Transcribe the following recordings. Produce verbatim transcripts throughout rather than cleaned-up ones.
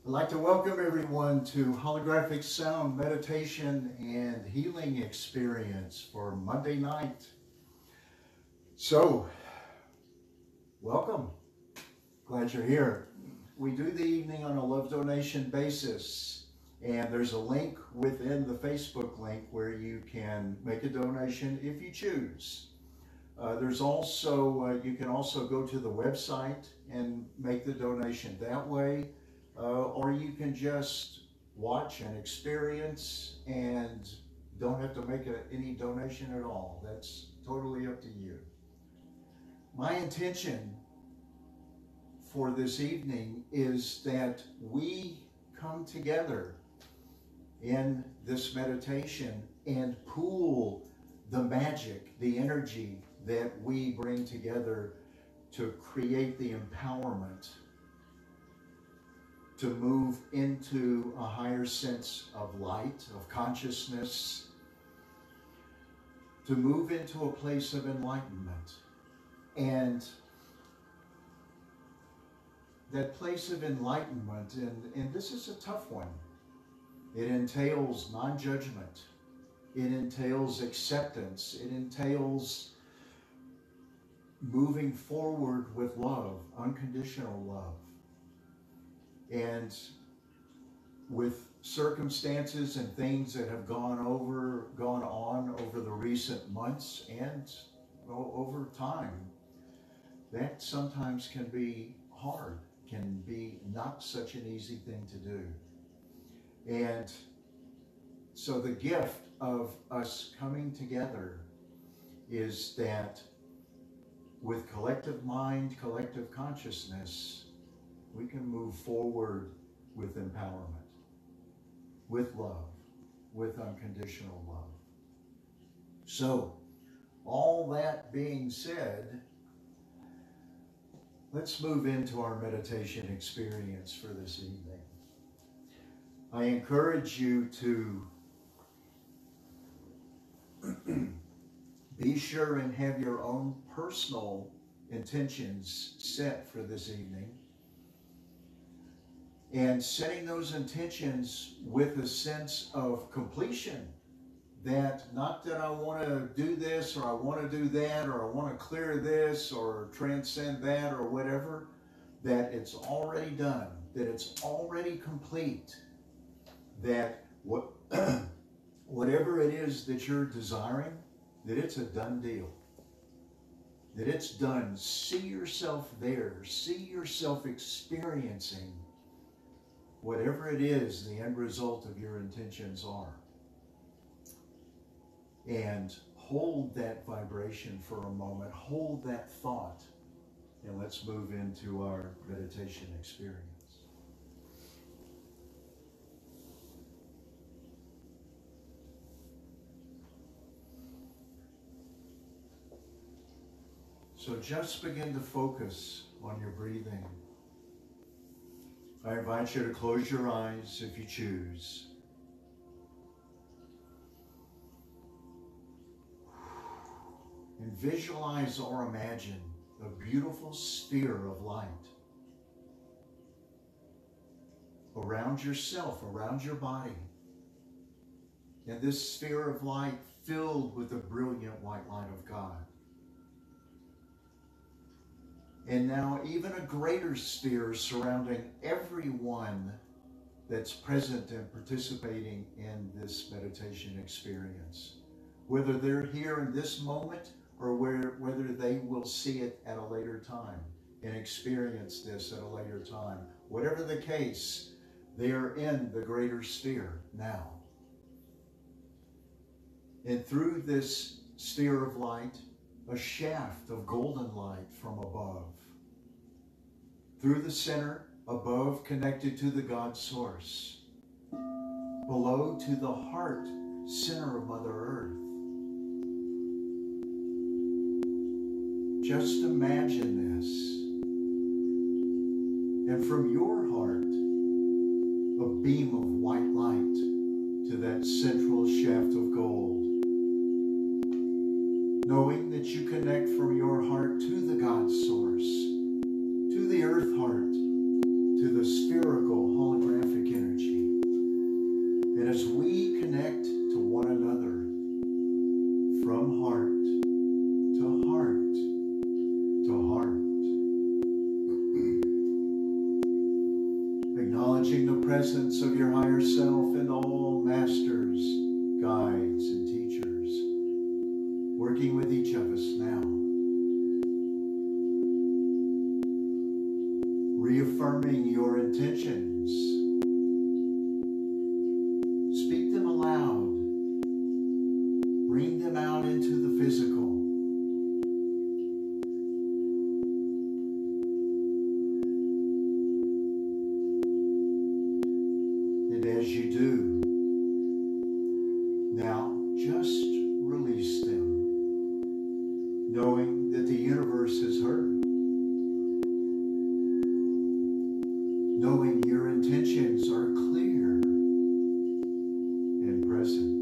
I'd like to welcome everyone to Holographic Sound Meditation and Healing Experience for Monday night. So, welcome. Glad you're here. We do the evening on a love donation basis, and there's a link within the Facebook link where you can make a donation if you choose. Uh, there's also, uh, you can also go to the website and make the donation that way. Uh, or you can just watch and experience and don't have to make a, any donation at all. That's totally up to you. My intention for this evening is that we come together in this meditation and pool the magic, the energy that we bring together to create the empowerment to move into a higher sense of light, of consciousness, to move into a place of enlightenment. And that place of enlightenment, and, and this is a tough one, it entails non-judgment, it entails acceptance, it entails moving forward with love, unconditional love. And with circumstances and things that have gone over, gone on over the recent months and over time, that sometimes can be hard, can be not such an easy thing to do. And so the gift of us coming together is that with collective mind, collective consciousness, we can move forward with empowerment, with love, with unconditional love. So, all that being said, let's move into our meditation experience for this evening. I encourage you to be sure and have your own personal intentions set for this evening. And setting those intentions with a sense of completion, that not that I want to do this or I want to do that or I want to clear this or transcend that or whatever, that it's already done, that it's already complete, that what, whatever it is that you're desiring, that it's a done deal, that it's done. See yourself there, see yourself experiencing whatever it is the end result of your intentions are. And hold that vibration for a moment, hold that thought, and let's move into our meditation experience. So just begin to focus on your breathing. I invite you to close your eyes if you choose. And visualize or imagine a beautiful sphere of light around yourself, around your body. And this sphere of light filled with the brilliant white light of God. And now even a greater sphere surrounding everyone that's present and participating in this meditation experience. Whether they're here in this moment or where, whether they will see it at a later time and experience this at a later time. Whatever the case, they are in the greater sphere now. And through this sphere of light, a shaft of golden light from above. Through the center, above, connected to the God source. Below, to the heart center of Mother Earth. Just imagine this. And from your heart, a beam of white light to that central shaft of gold. Knowing that you connect from your heart to the God source, to the earth heart, to the spherical holographic energy. And as we connect to one another from heart to heart to heart, acknowledging the presence of your higher self and all masters, guides, and teachers working with each of us now. Reaffirming your intentions. Speak them aloud. Bring them out into the physical. And as you do, now just release them, knowing that the universe has heard. Knowing your intentions are clear and present.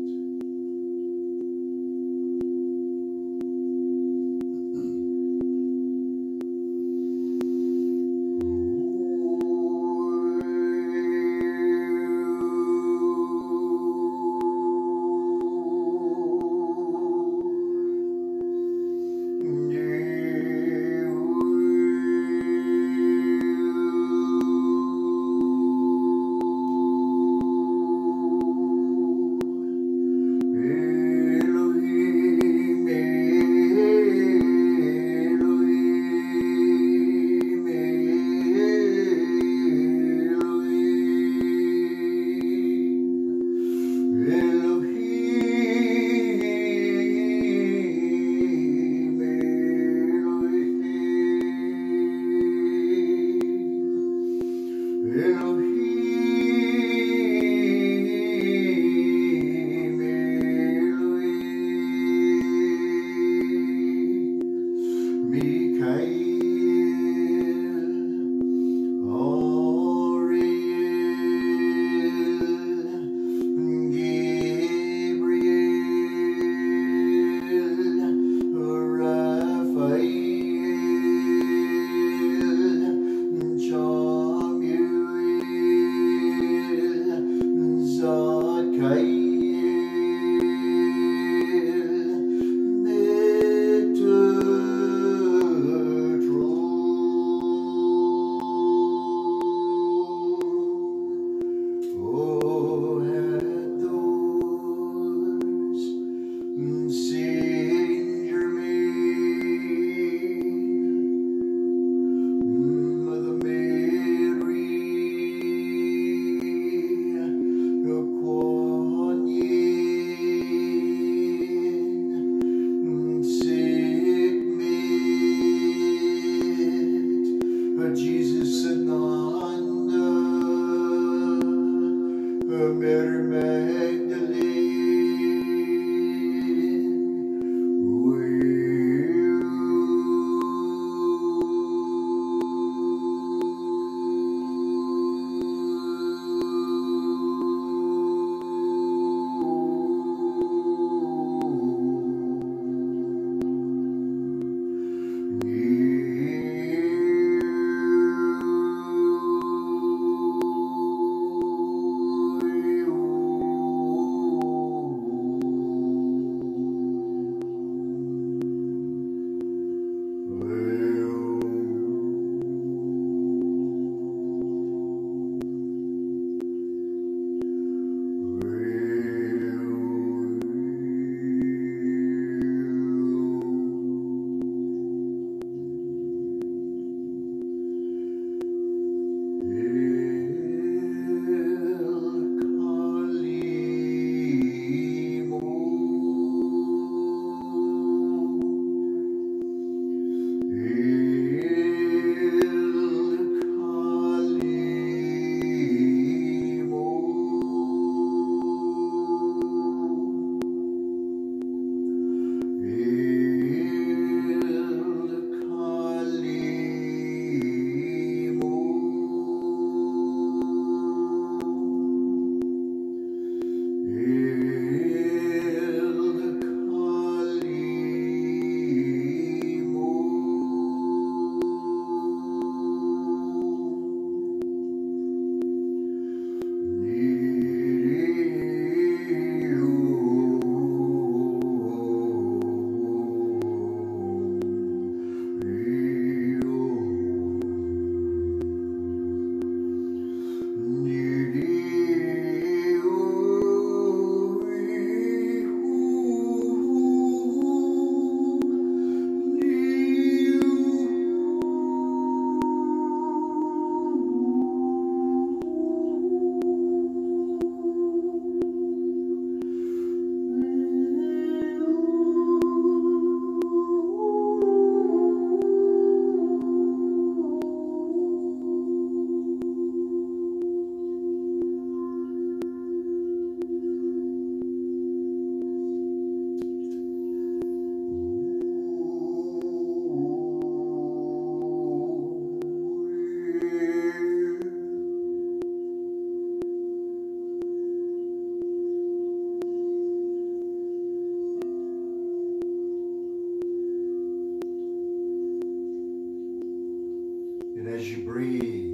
as you breathe,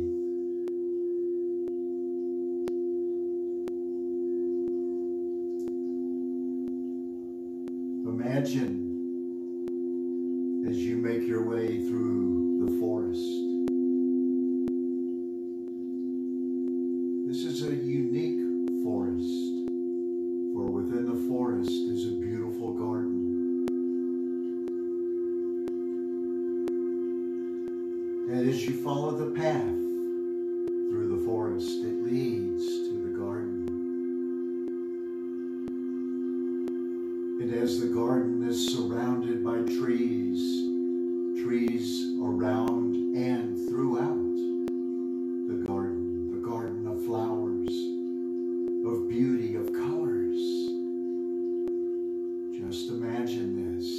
imagine as you make your way through the forest. This is a unique forest, for within the forest is a beautiful garden. And as you follow the path through the forest, it leads to the garden. And as the garden is surrounded by trees, trees around and throughout the garden, the garden of flowers, of beauty, of colors. Just imagine this.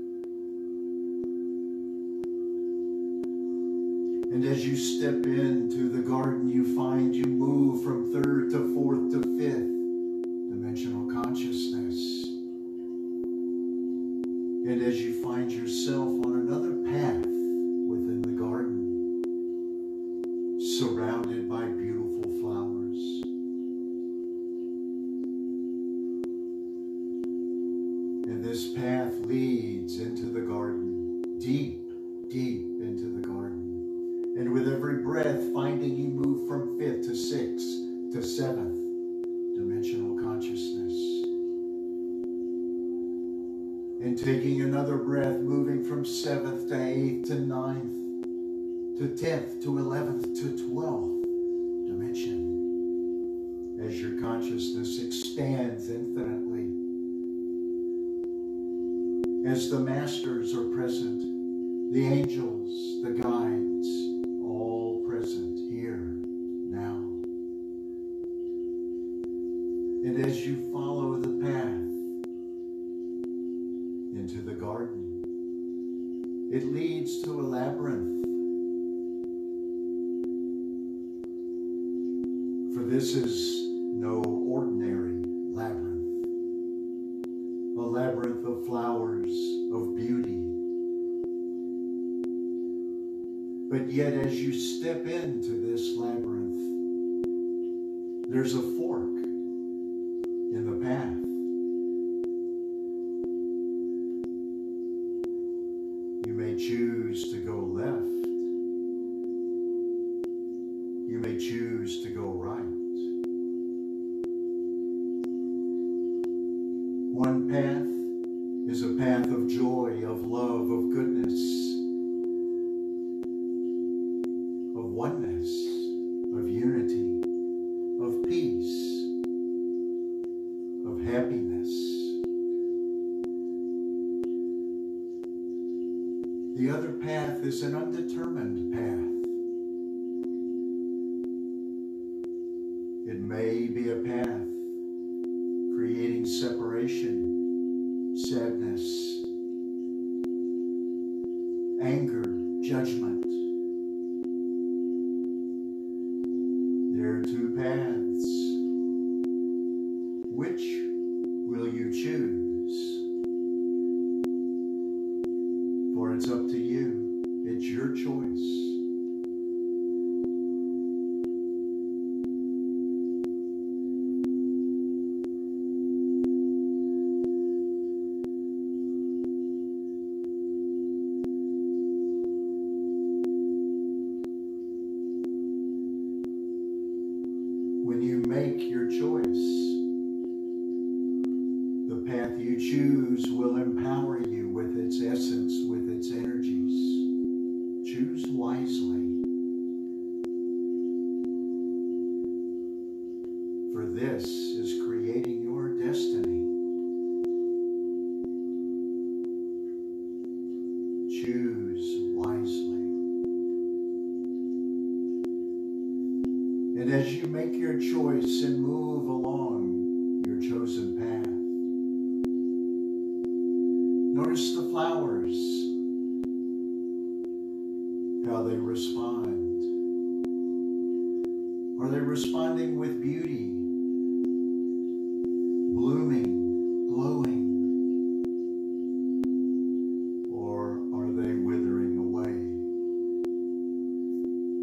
And as you step into the garden, you find you move from third to fourth to fifth dimensional consciousness. And as you find yourself on another path within the garden, surrounded by beautiful flowers. And this path leads into the garden, deep, deep into the garden. And with every breath, finding you move from fifth to sixth to seventh dimensional consciousness. And taking another breath, moving from seventh to eighth to ninth to tenth to eleventh to twelfth dimension. As your consciousness expands infinitely. As the masters are present, the angels, the guides, all present here, now. And as you follow the path into the garden, it leads to a labyrinth. For this is no ordinary labyrinth. A labyrinth of flowers, of beauty. But yet as you step into this labyrinth, there's a fork in the path. You may choose to go left. You may choose to go right. One path is a path of joy, of love, of goodness, of oneness, of unity, of peace, of happiness. The other path is an undetermined path. It may be a path creating separation, sadness, anger, judgment. There are two paths. Which will you choose? For it's up to you. It's your choice. When you make your choice, the path you choose will empower you with its essence, with its energies. Choose wisely. For this is creating your destiny. Choose wisely. And as you make your choice and move along your chosen path, notice the flowers, how they respond. Are they responding with beauty, blooming, glowing? Or are they withering away?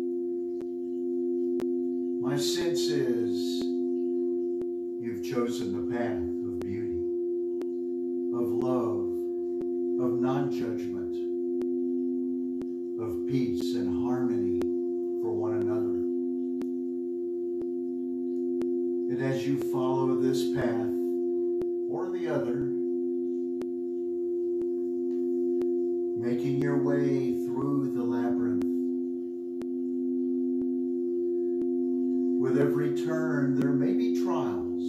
non-judgment, of peace and harmony for one another. And as you follow this path or the other, making your way through the labyrinth, with every turn there may be trials,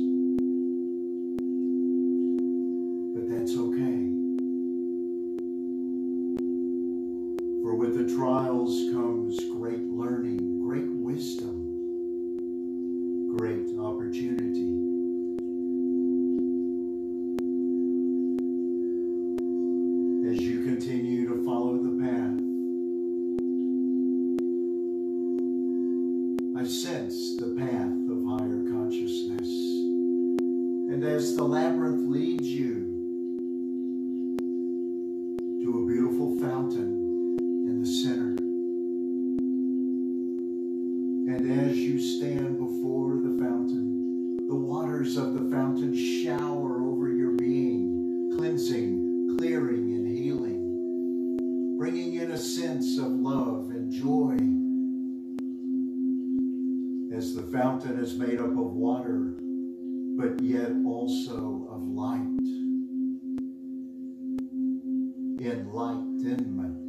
but that's okay. For with the trials comes great learning, great wisdom, great opportunity. As you continue to follow the path, I sense the path of higher consciousness. And as the labyrinth leads you to a beautiful fountain in the center, and as you stand before the fountain, the waters of the fountain shower over your being, cleansing, clearing, and healing, bringing in a sense of love and joy, as the fountain is made up of water, but yet also of light, enlightenment.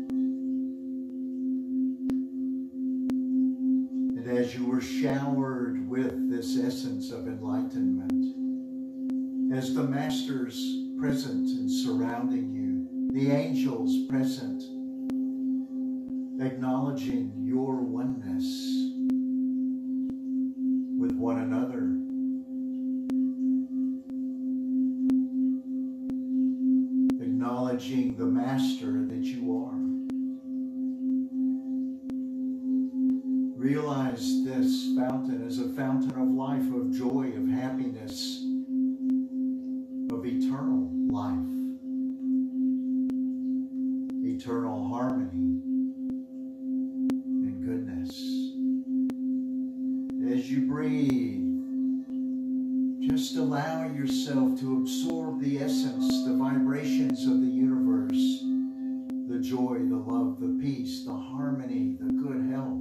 And as you were showered with this essence of enlightenment, as the masters present and surrounding you, the angels present, acknowledging your oneness with one another, acknowledging the master that you are. Realize this fountain is a fountain of life, of joy, of happiness, of eternal life, eternal harmony and goodness. As you breathe, just allow yourself to absorb the essence, the vibrations of the universe, the joy, the love, the peace, the harmony, the good health,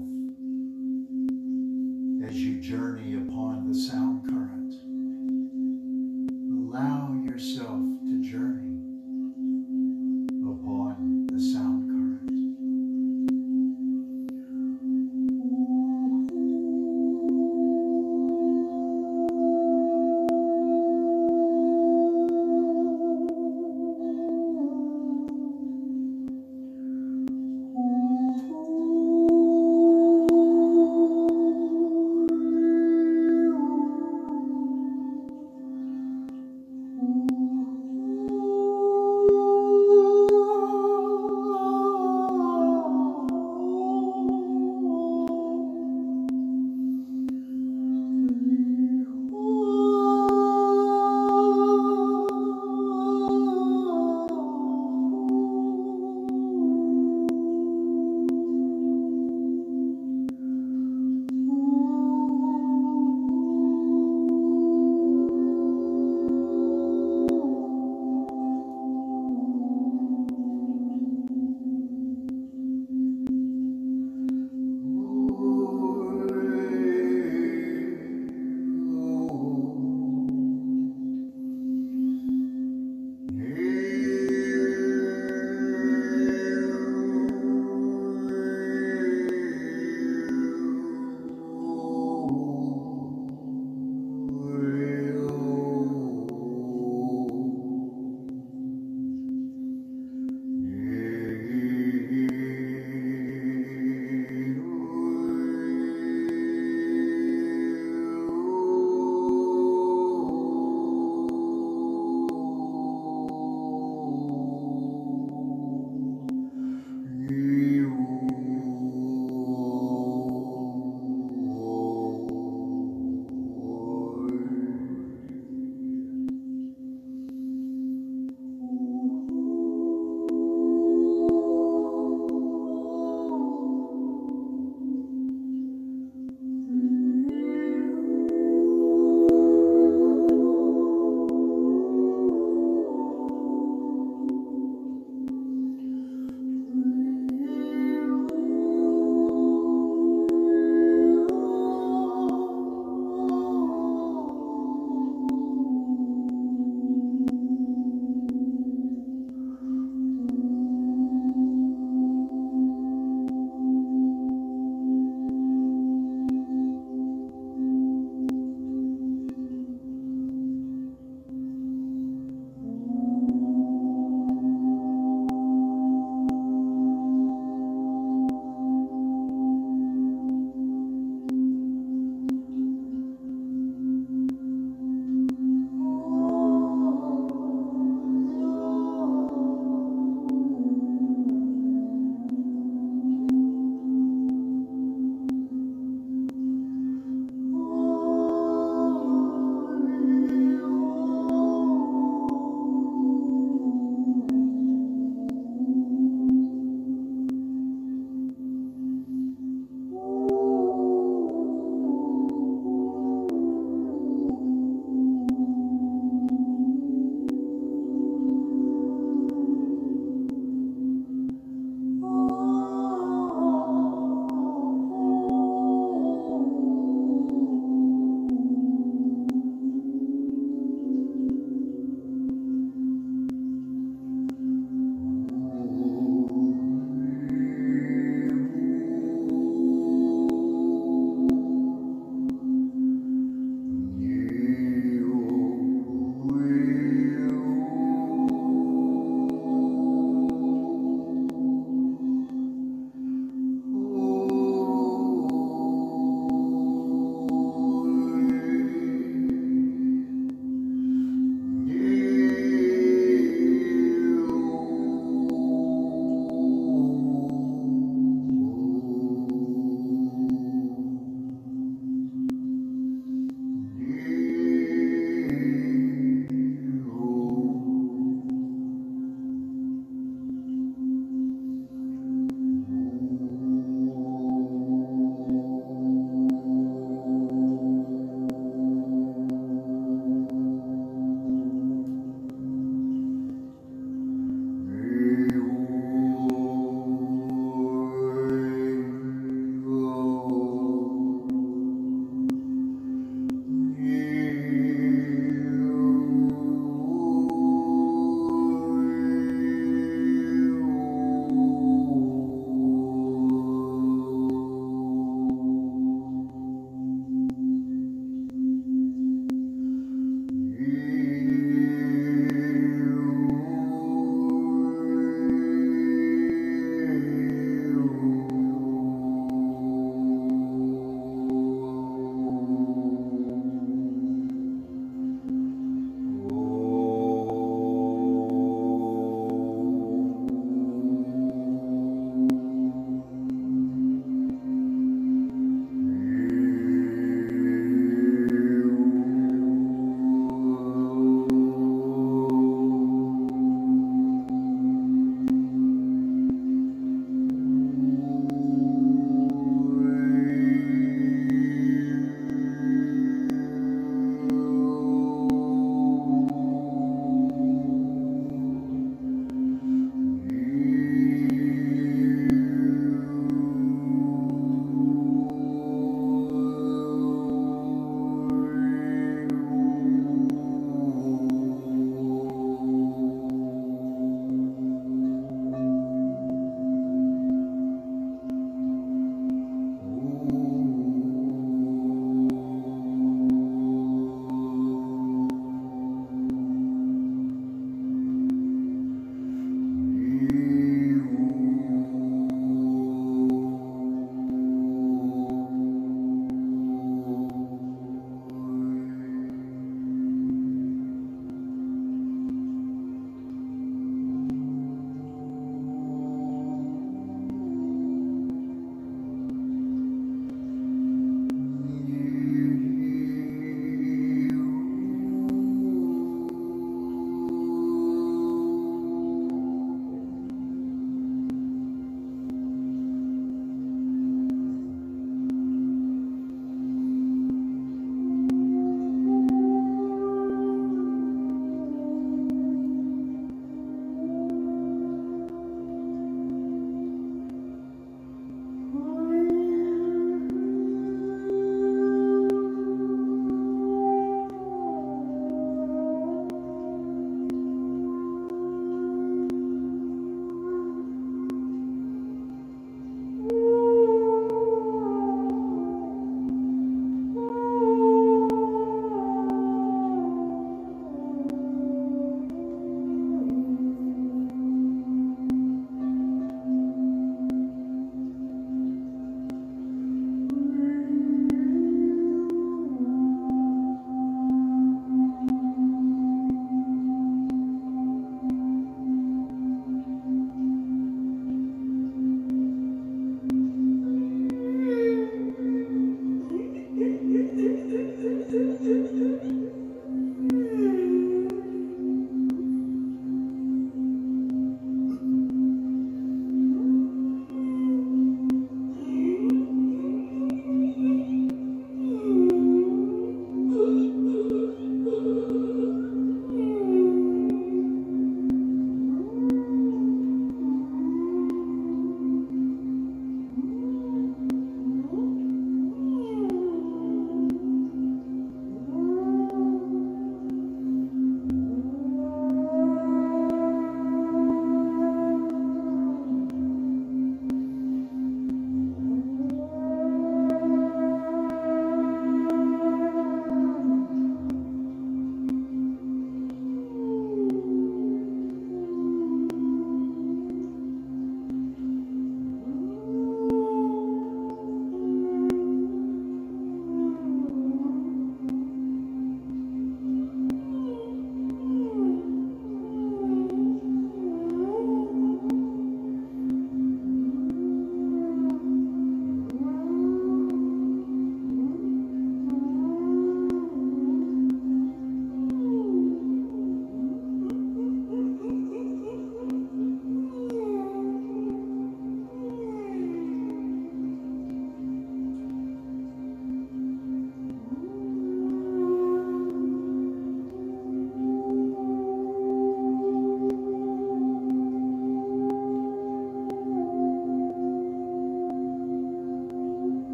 as you journey upon the sound current. Allow yourself to journey upon the sound current.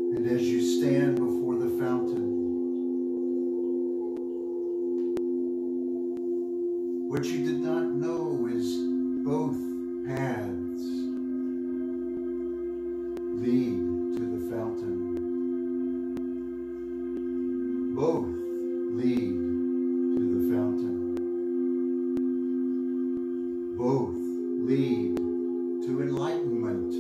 And as you stand before the fountain, what you did not know is both paths lead to the fountain. Both lead to the fountain. Both lead to enlightenment.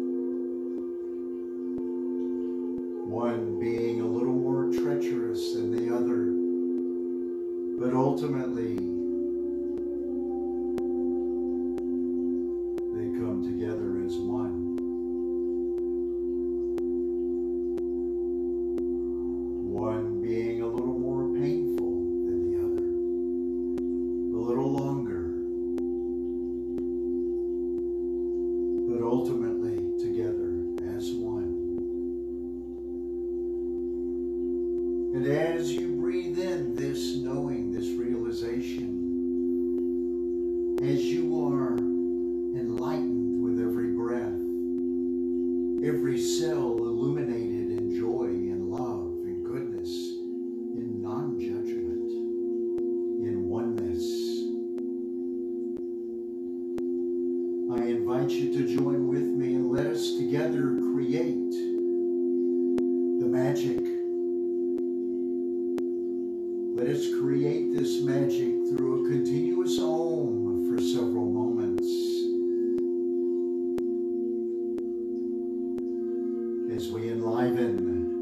One being a little more treacherous than the other, but ultimately they come together as one. One being a little more painful than the other, a little longer, but ultimately together as one. And as you breathe in this knowing, this realization, as you are enlightened with every breath, every cell illuminated in joy and love and goodness, in non-judgment, in oneness, I invite you to join with me and let us together create the magic. Let us create this magic through a continuous Om for several moments. As we enliven,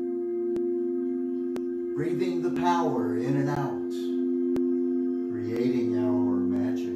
breathing the power in and out, creating our magic.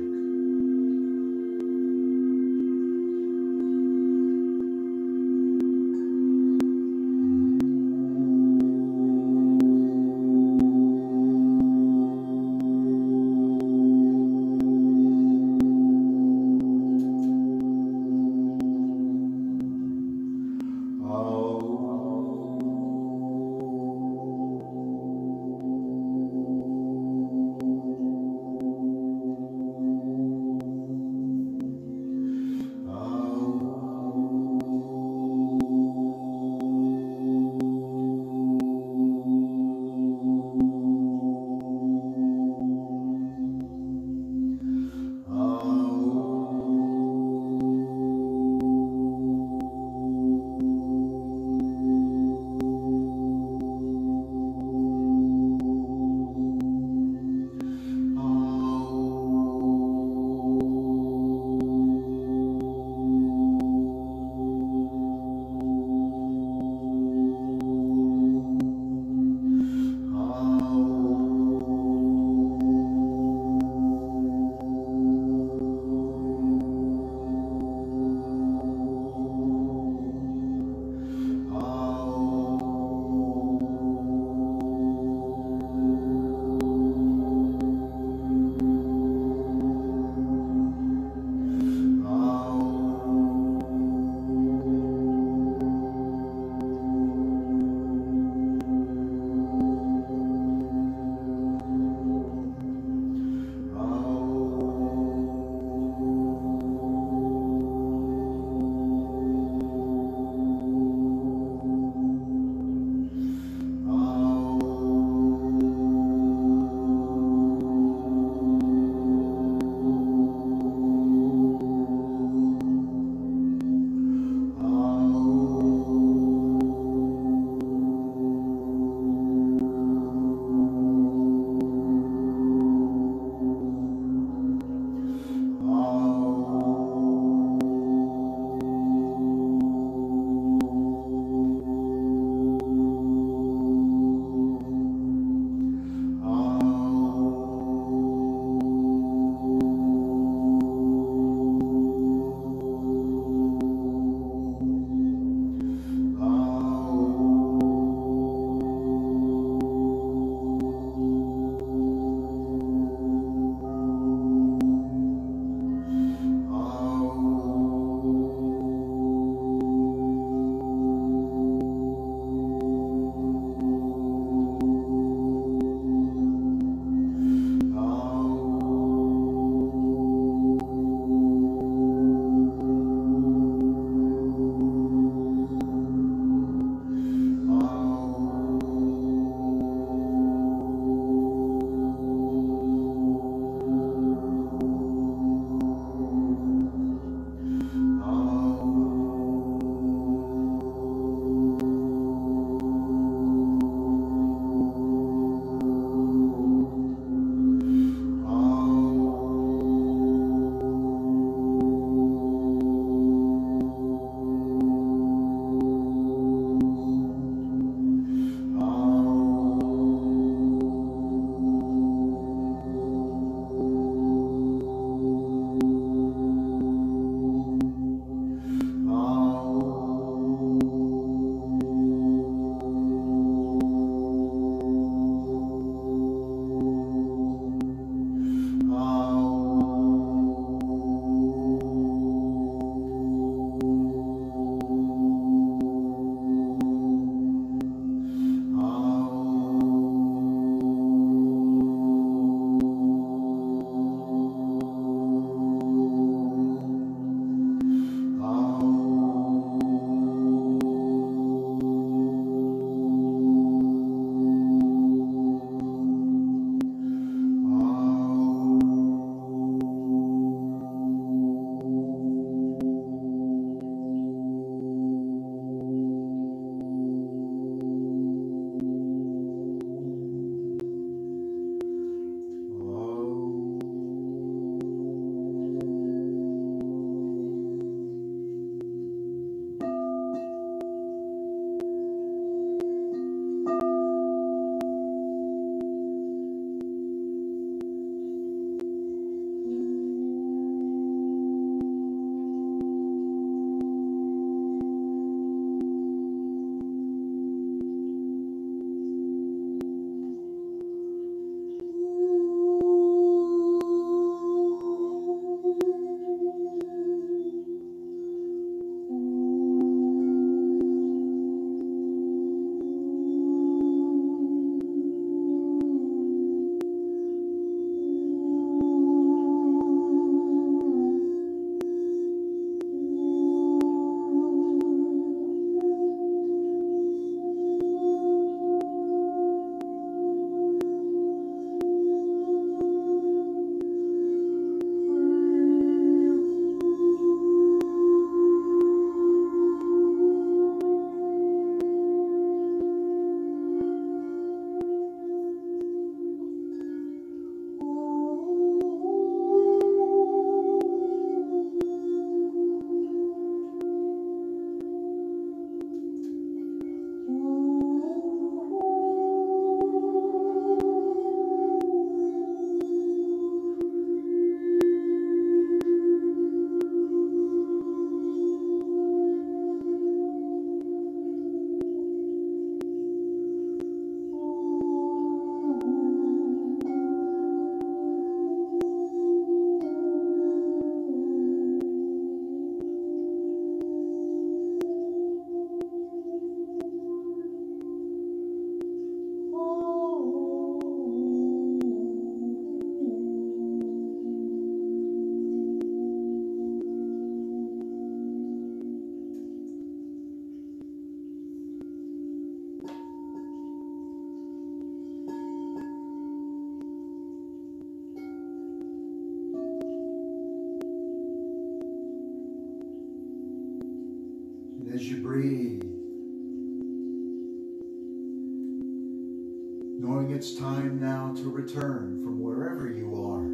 knowing it's time now to return from wherever you are,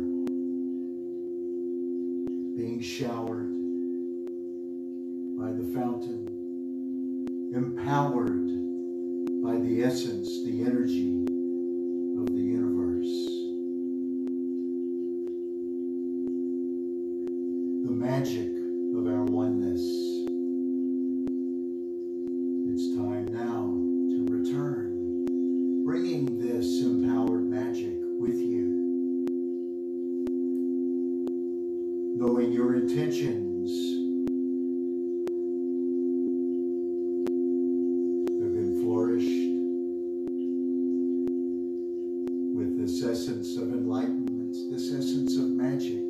being showered by the fountain, empowered by the essence, the energy of the universe, the magic of our oneness. It's time now to return, bringing this empowered magic with you, knowing your intentions have been flourished with this essence of enlightenment, this essence of magic,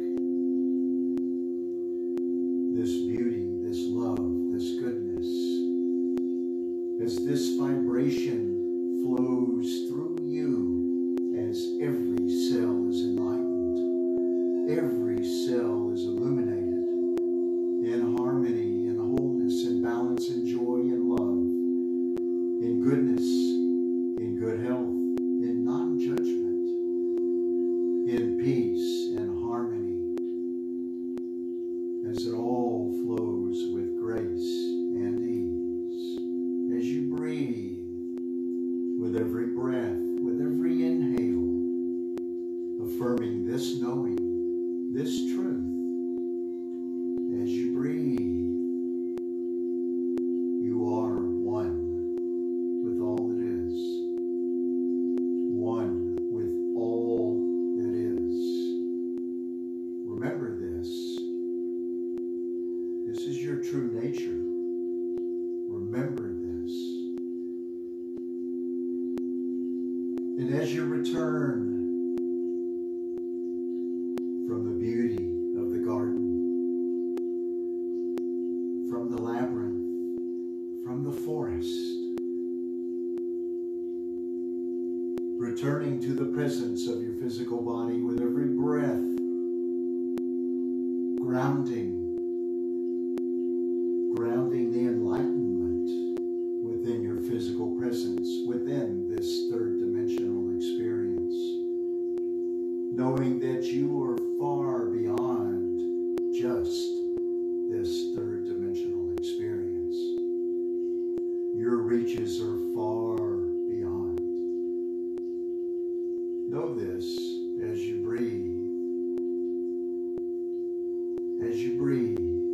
this beauty, this love, this goodness. As this vibration flows through you, as every cell is enlightened, every cell is illuminated in harmony, in wholeness, in balance, in joy, in love, in goodness, in good health, in non-judgment, in peace and harmony, as it all flows with grace and ease. As you breathe, with every breath, with every inhale, affirming this knowing, this truth. As you breathe, you are one with all that is, one with all that is. Remember this. This is your true nature. Remember this. And as you return from the beauty of the garden, from the labyrinth, from the forest, returning to the presence of your physical body with every breath, grounding, grounding the enlightenment within your physical presence, within this third dimensional experience, knowing that you are far beyond just this third dimensional experience. Your reaches are far beyond. Know this as you breathe. As you breathe.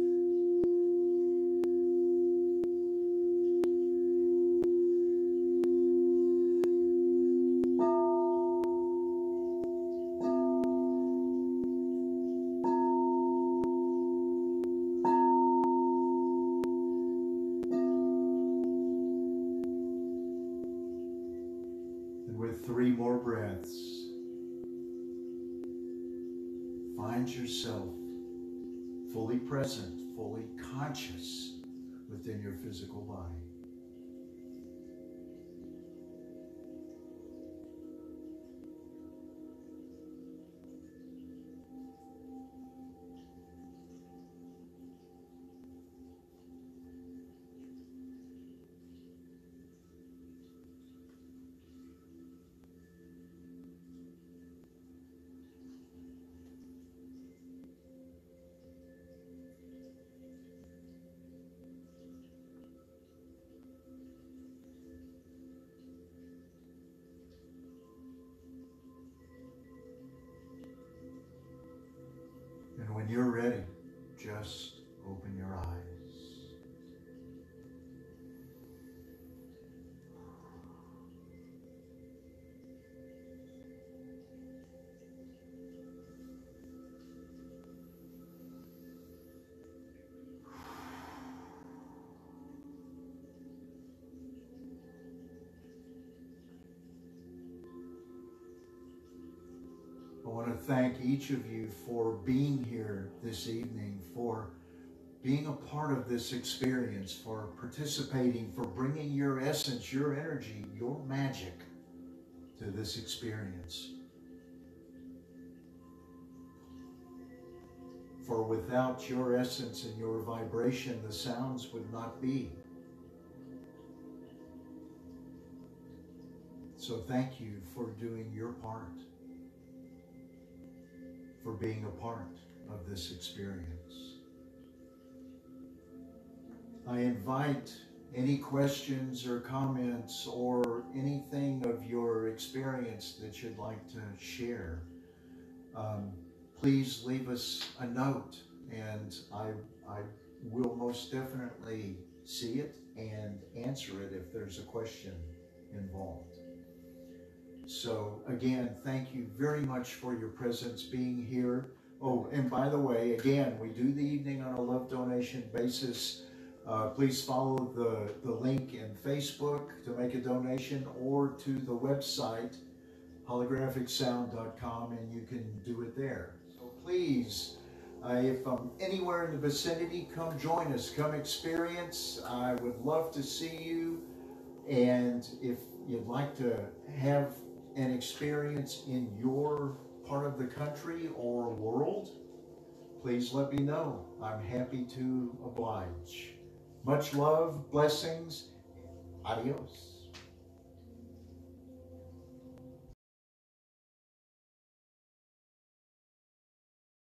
Three more breaths. Find yourself fully present, fully conscious within your physical body. When you're ready, just open your eyes. I want to thank each of you for being here this evening, for being a part of this experience, for participating, for bringing your essence, your energy, your magic to this experience. For without your essence and your vibration, the sounds would not be. So thank you for doing your part, for being a part of this experience. I invite any questions or comments or anything of your experience that you'd like to share. Um, please leave us a note, and I, I will most definitely see it and answer it if there's a question involved. So again, thank you very much for your presence being here. Oh, and by the way, again, we do the evening on a love donation basis. Uh, please follow the, the link in Facebook to make a donation, or to the website, holographic sound dot com, and you can do it there. So please, uh, if I'm anywhere in the vicinity, come join us, come experience. I would love to see you. And if you'd like to have an experience in your part of the country or world, please let me know. I'm happy to oblige. Much love, blessings, adios.